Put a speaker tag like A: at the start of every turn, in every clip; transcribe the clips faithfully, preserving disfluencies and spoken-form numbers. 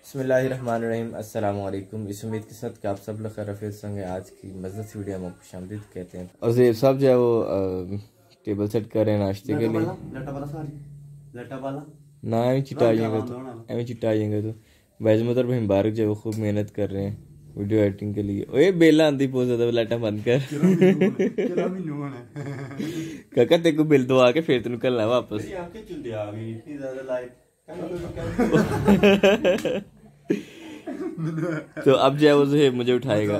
A: बिस्मिल्लाहिर्रहमानिर्रहीम, अस्सलाम वालेकुम। इस उम्मीद के साथ कि आप सब लोग खैरियत से होंगे। आज की मज़ेदार वीडियो में आपको खुशामदीद कहते हैं। और ज़ेब साहब जो है वो टेबल सेट कर रहे हैं नाश्ते के लिए। ना एवं चिटाएंगे तो एवं चिटाएंगे तो वैसे मतलब भाई मुबारक जो है वो खूब मेहनत कर रहे हैं वीडियो एडिटिंग के लिए। ओए बेला आंदी बहुत ज़्यादा लाइटा बंद कर काका तेरे को बिल दो आके फिर तेन निकलना वापस। तो अब जो है वो जो मुझे उठाएगा।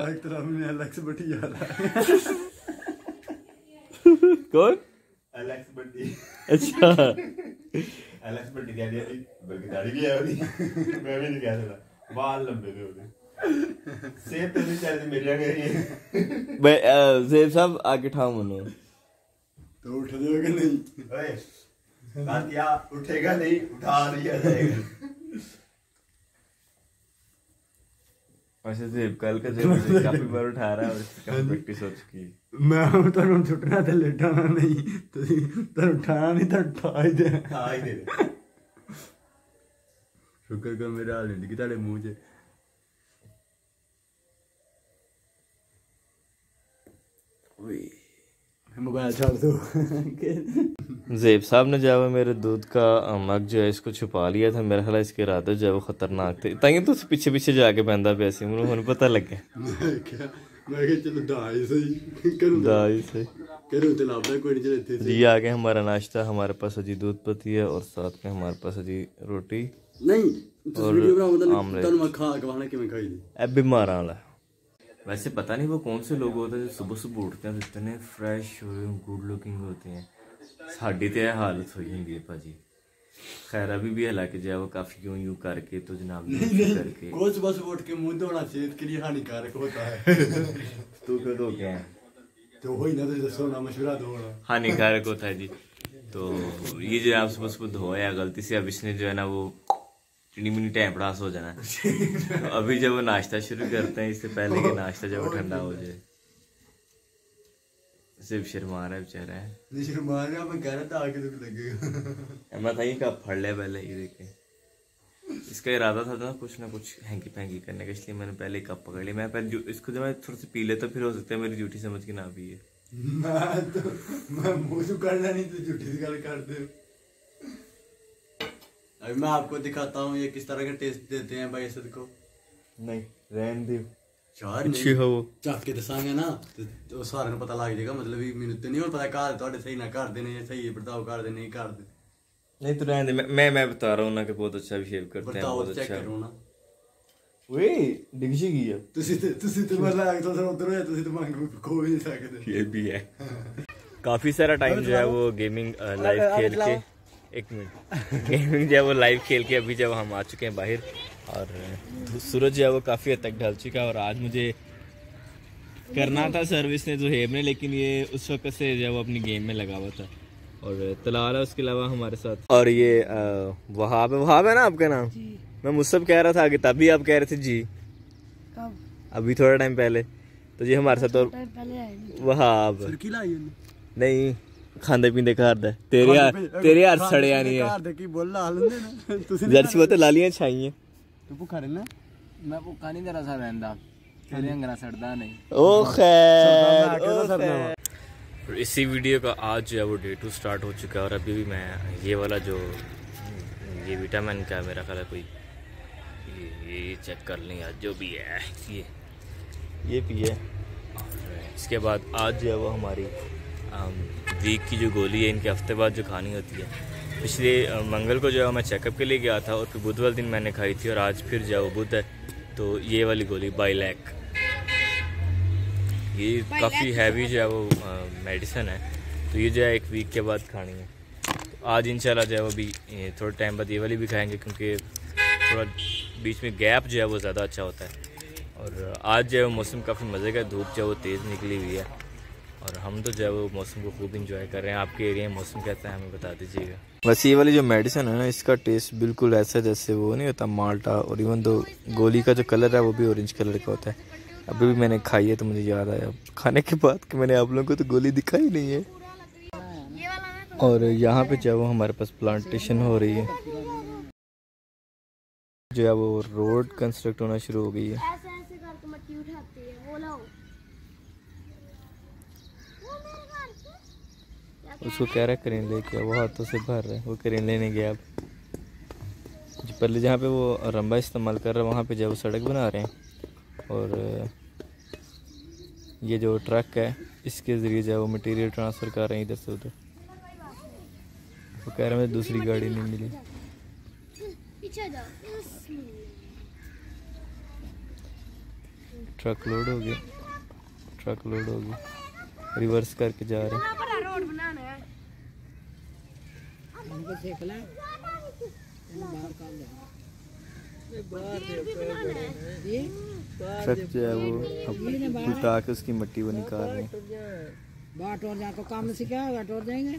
A: कौन? Alex buddy. अच्छा एलेक्स बड्डी कह दिया बल्कि दाढ़ी भी है उसकी। मैं भी नहीं कह सकता, बाल लंबे थे उसके। सेब तो नहीं चाहिए मेरी गई है। भाई ज़ेब साहब आके उठाओ मनो तो उठ जाओगे नहीं। ओए क्या उठेगा नहीं, उठा दिया जाएगा। वैसे ज़ेब कल का ज़ेब काफी बार उठा रहा है और इसकी काफी प्रैक्टिस हो चुकी है। मैं तो उन छुटना था लेटाना नहीं तो तो उठाना नहीं तो उठा ही दे उठा ही दे। शुक्र कर मेरा हाल नहीं कि तेरे मुंह से मोबाइल छोड़ दो। ज़ेब साहब ने जो है मेरे दूध का मग जो है इसको छुपा लिया था। मेरा ख्याल इसके इरादे जो है वो खतरनाक थे, ताकि तो पीछे पीछे जाके बंदा पे ऐसे मुझे पता लग गया। चलो दाई सही दाई सही जी। आ गया हमारा नाश्ता। हमारे पास अजी दूध पत्ती है और साथ में हमारे पास अजी रोटी नहीं और आमलेट। अब बीमार वाला वैसे पता नहीं वो कौन से लोग होते हैं जो सुबह सुबह उठते हैं तो इतने फ्रेश हो गुड लुकिंग होते हैं। साड़ी तो यह हालत हो गई है भाजी। खैर अभी भी हालांकि जो है वो काफी यूं यूं करके तो जनाब करके सुबह सुबह उठ के मुंह धोना सेहत के लिए हानिकारक होता है। तू क्यों धो के हैं? तो वही ना तो सोना मशवरा दो हानिकारक होता है जी। तो ये जो आप सुबह सुबह धोया गलती से, अब इसने जो है ना वो चिनी मिनी टाइम पड़ास हो जाना। तो अभी जब वो नाश्ता शुरू करते हैं इससे पहले कि नाश्ता जब वो ठंडा हो जाए। सिर्फ शर्मा रहा है बेचारा है। नहीं शर्मा रहा, मैं कह रहा था आगे दुख लगेगा। मैं था का फड़ लिया पहले ये देखे। इसका इरादा था ना कुछ ना कुछ हैंकी पैंकी करने का, इसलिए मैंने पहले कप पकड़ लिया। मैं पहले इसको जब मैं थोड़ा सा पी लेता फिर हो सकता है मेरी ड्यूटी समझ के ना पिए। मैं तो मैं मुंह से करना नहीं तो ड्यूटी से गल कर दे। अभी मैं आपको दिखाता हूँ ये किस तरह का टेस्ट देते हैं भाई असद को। नहीं रहने दो चार अच्छी हो चख के दसांगे ना तो सारे पता लग जाएगा। मतलब मैंने तो नहीं पता घर थोड़े सही ना कर देने सही बर्ताव कर दे नहीं कर दे। नहीं तो रहने दे। मैं मैं बता रहा हूँ ना कि बहुत अच्छा बिहेव करते हैं, बहुत अच्छा करो ना। वे डिग्जी की है तुसी तुसी तो मतलब तो उधर है तुसी तो मांग को भी नहीं सकते। ये भी है। काफी सारा टाइम जो है वो गेमिंग लाइव खेल के एक मिनट गेमिंग जो है वो लाइव खेल के अभी जब हम आ चुके हैं बाहर और सूरज जो है वो काफ़ी हद तक ढल चुका है। और आज मुझे करना था सर्विस ने जो हेब ने, लेकिन ये उस वक्त से जो है वो अपनी गेम में लगा हुआ था। और तलाल है उसके अलावा हमारे साथ। और ये वहाब है। वहाब है ना आपका नाम? मैं मुझसे कह रहा था आगे तभी आप कह रहे थे जी कब? अभी थोड़ा टाइम पहले। तो जी हमारे साथ और वहाब नहीं खांदे पींदे घर दे तेरे यार तेरे यार सड़िया नहीं है जर्सी बोलते लालियां छाई तू भूखा रहना। मैं भूखा नहीं तेरा सा रहंदा तेरे अंगना सड़दा नहीं। ओ खैर ओ खैर। इसी वीडियो का आज जो है वो डे टू स्टार्ट हो चुका है और अभी भी मैं ये वाला जो ये विटामिन का मेरा ख्याल है कोई ये, ये चेक कर लें आज जो भी है ये ये पिए। और इसके बाद आज जो है वो हमारी वीक की जो गोली है इनके हफ्ते बाद जो खानी होती है। पिछले मंगल को जो है मैं चेकअप के लिए गया था और फिर बुध वाले दिन मैंने खाई थी और आज फिर जो है वो बुध है तो ये वाली गोली बाइलैक ये काफ़ी हैवी जो है वो मेडिसिन है। तो ये जो है एक वीक के बाद खानी है। तो आज इंशाल्लाह जो है वो भी थोड़े टाइम बाद ये वाली भी खाएंगे क्योंकि थोड़ा बीच में गैप जो है वो ज़्यादा अच्छा होता है। और आज जो है मौसम काफ़ी मज़े का, धूप जो है वो तेज़ निकली हुई है और हम तो जो है वो मौसम को खूब इंजॉय कर रहे हैं। आपके एरिया में मौसम कैसा है हमें बता दीजिएगा। बस ये वाली जो मेडिसिन है ना इसका टेस्ट बिल्कुल ऐसा जैसे वो नहीं होता माल्टा, और इवन तो गोली का जो कलर है वो भी ऑरेंज कलर का होता है। अभी भी मैंने खाई है तो मुझे याद आया खाने के बाद कि मैंने आप लोगों को तो गोली दिखाई नहीं है। और यहाँ पे जो हमारे पास प्लांटेशन हो रही है।
B: जो है वो रोड कंस्ट्रक्ट होना शुरू हो गई है।
C: ऐसे ऐसे करके मिट्टी उठाती है वो लाओ।
B: उसको कह रहा है करें लेके, वो हाथों से भर रहा है, वो करें लेने गया। अब जो पहले जहाँ पे वो रंबा इस्तेमाल कर रहा है वहाँ पे जो है वो सड़क बना रहे हैं, और ये जो ट्रक है इसके ज़रिए जो है वो मटेरियल ट्रांसफ़र कर रहे हैं इधर से उधर। वो कह रहे हैं मुझे दूसरी गाड़ी नहीं मिली। ट्रक लोड हो गया, ट्रक लोड हो गया, रिवर्स करके जा रहे हैं। ट्रक जो है वो अब उल्टा के उसकी मिट्टी वो निकाल रहे हैं।
D: बाट और जा तो काम से क्या होगा, टोर जाएंगे।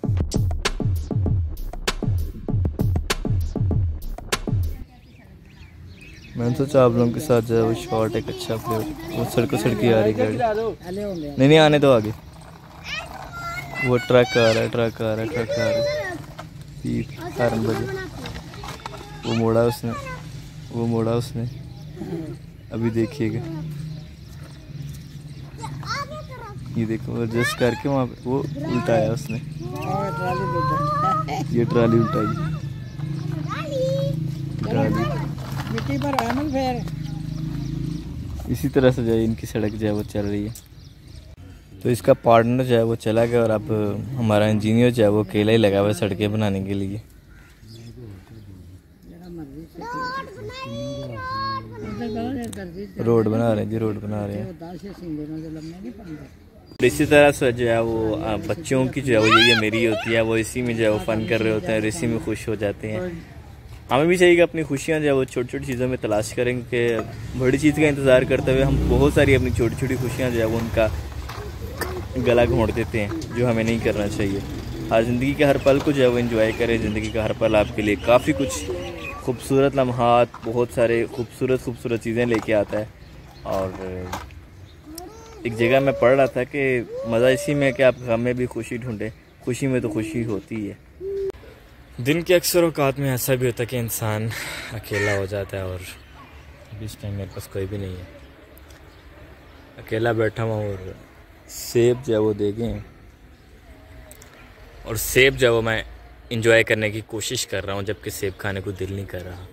B: मैंने सोचा आप लोगों के साथ जो है वो शॉर्ट एक अच्छा प्ले, वो सड़कों सड़की आ रही गाड़ी। नहीं नहीं आने दो आगे। वो ट्रक आ रहा है, ट्रक आ रहा है, ट्रक आ रहा है, पीप हॉर्न बजे। वो मोड़ा उसने, वो मोड़ा उसने, अभी देखिएगा ये देखो, वो जस्ट करके वहाँ पे वो उल्टाया उसने, ये ट्राली उल्टाई, ट्राली
D: मिट्टी पर आनंद फेर।
B: इसी तरह से जो है इनकी सड़क जो है वो चल रही है। तो इसका पार्टनर जो है वो चला गया और अब हमारा इंजीनियर जो है वो अकेला ही लगा हुआ है सड़कें बनाने के लिए। रोड बना रहे हैं जी, रोड बना रहे हैं। इसी तरह से जो है वो बच्चों की जो है वो ये मेरी होती है, वो इसी में जो है वो फन कर रहे होते हैं और इसी में खुश हो जाते हैं। हमें भी चाहिए कि अपनी खुशियाँ जो है वो छोटी छोटी चीज़ों में तलाश करें, कि बड़ी चीज़ का इंतज़ार करते हुए हम बहुत सारी अपनी छोटी छोटी खुशियाँ जो है वो उनका गला घोंट देते हैं, जो हमें नहीं करना चाहिए। हर ज़िंदगी के हर पल को जो है वो एंजॉय करें। ज़िंदगी का हर पल आपके लिए काफ़ी कुछ खूबसूरत लम्हात, बहुत सारे खूबसूरत खूबसूरत चीज़ें लेके आता है। और एक जगह मैं पढ़ रहा था कि मज़ा इसी में है कि आप गम में भी खुशी ढूंढें, खुशी में तो खुशी होती है। दिन के अक्सर औकात में ऐसा भी होता है कि इंसान अकेला हो जाता है, और इस टाइम मेरे पास कोई भी नहीं है, अकेला बैठा हुआ और सेब जो है वो देखें, और सेब जो है वो मैं इंजॉय करने की कोशिश कर रहा हूँ, जबकि सेब खाने को दिल नहीं कर रहा।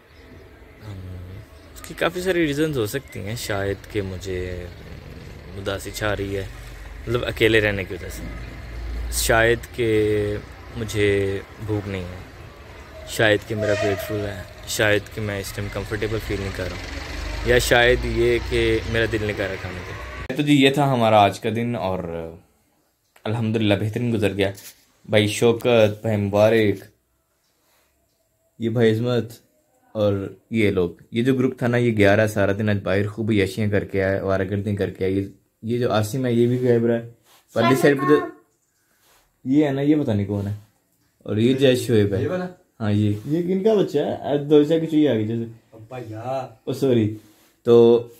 B: उसकी काफ़ी सारी रीज़न्स हो सकती हैं, शायद कि मुझे उदासी छा रही है, मतलब अकेले रहने की वजह से, शायद कि मुझे भूख नहीं है, शायद कि मेरा पेट फुल है, शायद कि मैं इस टाइम कंफर्टेबल फील नहीं कर रहा हूँ, या शायद ये कि मेरा दिल नहीं कर रहा खाने को। तो जी ये था हमारा आज का दिन, और अल्हम्दुलिल्लाह बेहतरीन गुजर गया। भाई शौकत, भाई मुबारक, ये भाई इस्मत और ये लोग, ये जो ग्रुप था ना ये ग्यारह सारा दिन आज बाहर खूब यशियाँ करके आए, वारागर्दी करके आए। ये ये जो आसिम है ये भी गायब रहा है, पल्ली साइड पे तो ये है ना, ये पता नहीं कौन है, और ये जय शोएब है। हाँ ये ये किनका बच्चा है, दो की चुई आ गई जैसे, ओ सॉरी। तो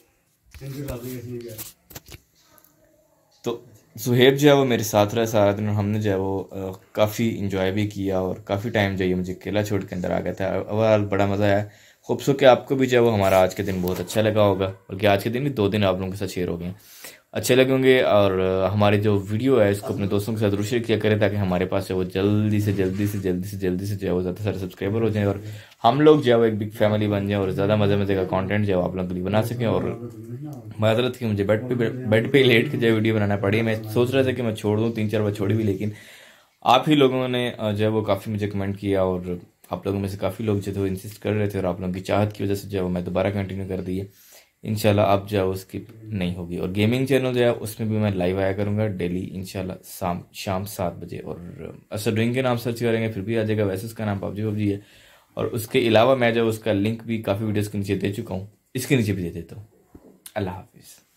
B: तो सुहेब जो है वो मेरे साथ रहा सारा दिन, और हमने जो है वो काफ़ी इंजॉय भी किया, और काफ़ी टाइम जो है मुझे अकेला छोड़ के अंदर आ गया था। ओवरऑल बड़ा मज़ा आया। खूबसूर कि आपको भी जो है वो हमारा आज के दिन बहुत अच्छा लगा होगा, बल्कि आज के दिन भी दो दिन आप लोगों के साथ शेयर हो गए, अच्छे लगेंगे। और हमारी जो वीडियो है इसको अपने दोस्तों के साथ जरूर शेयर किया करें, ताकि हमारे पास जो वो जल्दी से जल्दी से जल्दी से जल्दी से जो है वो ज़्यादा सारे सब्सक्राइबर हो जाएं, और हम लोग जो है वो एक बिग फैमिली बन जाए, और ज़्यादा मज़े मज़े का कंटेंट जो है आप लोगों के लिए बना सकें। और माजरत की मुझे बेड पे बेड पे लेट के जो वीडियो बनाना पड़ी, मैं सोच रहा था कि मैं छोड़ दूँ, तीन चार बार छोड़ी भी, लेकिन आप ही लोगों ने जो है वो काफ़ी मुझे कमेंट किया, और आप लोगों में से काफ़ी लोग जो है वो इंसिस्ट कर रहे थे, और आप लोगों की चाहत की वजह से जो है वो मैं दोबारा कंटिन्यू कर दी है। इंशाल्लाह अब जो है वो स्किप नहीं होगी। और गेमिंग चैनल जो है उसमें भी मैं लाइव आया करूँगा डेली इंशाल्लाह शाम शाम सात बजे, और असर ड्रिंक के नाम सर्च करेंगे फिर भी आ जाएगा, वैसे उसका नाम पबजी पबजी है। और उसके अलावा मैं जो उसका लिंक भी काफ़ी वीडियोज़ के नीचे दे चुका हूँ, इसके नीचे भी दे देता हूँ। अल्लाह हाफिज़।